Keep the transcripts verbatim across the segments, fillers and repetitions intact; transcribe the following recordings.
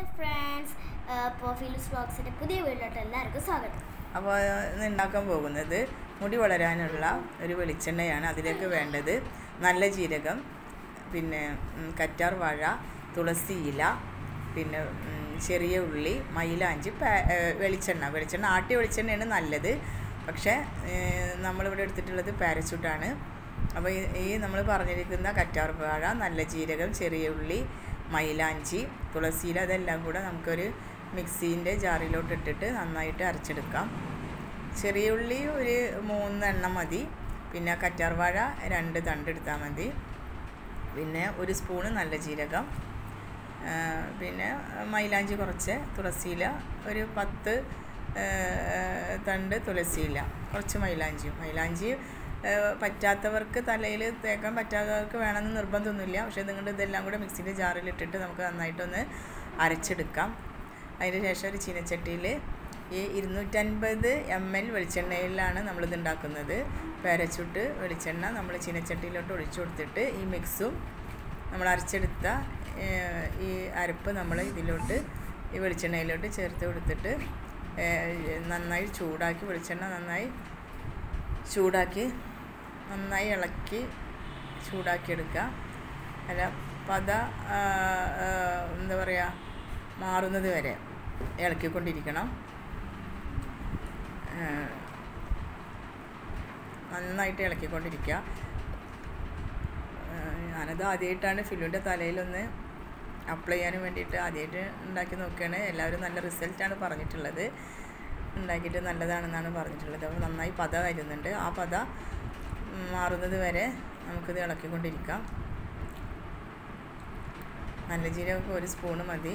Hello friends, അപ്പോൾ feels വ്ളോഗ്സിൻ്റെ പുതിയ വീട്ടിലോട്ട് എല്ലാവർക്കും സ്വാഗതം. അപ്പോൾ ഇന്ന് ഉണ്ടാക്കാൻ പോകുന്നത് മുടി വളരാനുള്ള ഒരു വെളിച്ചെണ്ണയാണ്. അതിലേക്ക് വേണ്ടത് നല്ല ജീരകം, പിന്നെ കറ്റാർ വാഴ, തുളസി ഇല, പിന്നെ ചെറിയ ഉള്ളി, മൈലാഞ്ചി, വെളിച്ചെണ്ണ വെളിച്ചെണ്ണ ആട്ടിയ വെളിച്ചെണ്ണയാണ് നല്ലത്. പക്ഷേ നമ്മളിവിടെ എടുത്തിട്ടുള്ളത് പാരച്യൂട്ടാണ്. അപ്പോൾ ഈ നമ്മൾ പറഞ്ഞിരിക്കുന്ന കറ്റാർ വാഴ, നല്ല ജീരകം, ചെറിയ ഉള്ളി, മൈലാഞ്ചി, തുളസിയില, അതെല്ലാം കൂടെ നമുക്കൊരു മിക്സീൻ്റെ ജാറിലോട്ട് ഇട്ടിട്ട് നന്നായിട്ട് അരച്ചെടുക്കാം. ചെറിയ ഉള്ളി ഒരു മൂന്നെണ്ണം മതി, പിന്നെ കറ്റാർ വാഴ രണ്ട് തണ്ട് എടുത്താൽ മതി, പിന്നെ ഒരു സ്പൂണ് നല്ല ജീരകം, പിന്നെ മൈലാഞ്ചി കുറച്ച്, തുളസിയില ഒരു പത്ത് തണ്ട് തുളസിയില, കുറച്ച് മൈലാഞ്ചിയും. മൈലാഞ്ചി പറ്റാത്തവർക്ക്, തലയിൽ തേക്കാൻ പറ്റാത്തവർക്ക് വേണമെന്ന് നിർബന്ധമൊന്നുമില്ല. പക്ഷേ നിങ്ങളുടെ ഇതെല്ലാം കൂടെ മിക്സിൻ്റെ ജാറിലിട്ടിട്ട് നമുക്ക് നന്നായിട്ടൊന്ന് അരച്ചെടുക്കാം. അതിന് ശേഷം ഒരു ചീനച്ചട്ടിയിൽ ഈ ഇരുന്നൂറ്റൻപത് എം എൽ വെളിച്ചെണ്ണയിലാണ് നമ്മളിത് ഉണ്ടാക്കുന്നത്. പാരച്യൂട്ട് വെളിച്ചെണ്ണ നമ്മൾ ചീനച്ചട്ടിയിലോട്ട് ഒഴിച്ചു കൊടുത്തിട്ട് ഈ മിക്സും നമ്മൾ അരച്ചെടുത്ത ഈ അരപ്പ് നമ്മൾ ഇതിലോട്ട് ഈ വെളിച്ചെണ്ണയിലോട്ട് ചേർത്ത് കൊടുത്തിട്ട് നന്നായി ചൂടാക്കി, വെളിച്ചെണ്ണ നന്നായി ചൂടാക്കി നന്നായി ഇളക്കി ചൂടാക്കിയെടുക്കുക. അല്ല പത എന്താ പറയുക മാറുന്നത് വരെ ഇളക്കിക്കൊണ്ടിരിക്കണം. നന്നായിട്ട് ഇളക്കിക്കൊണ്ടിരിക്കുക. ഞാനത് ആദ്യമായിട്ടാണ് ഫിലുവിൻ്റെ തലയിലൊന്ന് അപ്ലൈ ചെയ്യാൻ വേണ്ടിയിട്ട് ആദ്യമായിട്ട് ഉണ്ടാക്കി നോക്കുകയാണ്. എല്ലാവരും നല്ല റിസൾട്ടാണ് പറഞ്ഞിട്ടുള്ളത്, ഉണ്ടാക്കിയിട്ട് നല്ലതാണെന്നാണ് പറഞ്ഞിട്ടുള്ളത്. അപ്പോൾ നന്നായി പത വരുന്നുണ്ട്. ആ പത മാറുന്നത് വരെ നമുക്കിത് ഇളക്കിക്കൊണ്ടിരിക്കാം. നല്ല ജീരകമൊക്കെ ഒരു സ്പൂണ് മതി.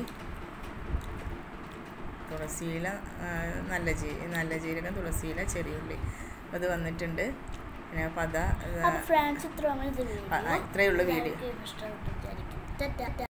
തുളസിയില, നല്ല ജീ നല്ല ജീരകം, തുളസിയില, ചെറിയുള്ളി അത് വന്നിട്ടുണ്ട്. പിന്നെ പത ഇത്രയേ ഉള്ളൂ വീഡിയോ.